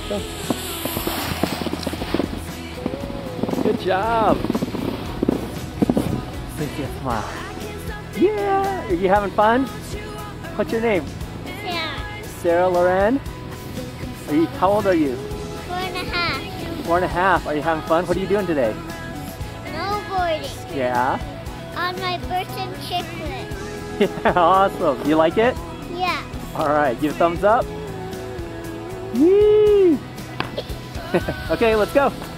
Go. Good job. Make you smile. Yeah! Are you having fun? What's your name? Yeah. Sarah Loren? How old are you? 4.5. 4.5. Are you having fun? What are you doing today? Snowboarding. Yeah? On my Burton Chicklet. Yeah, awesome. You like it? Yeah. Alright, give a thumbs up. Yee! Okay, let's go.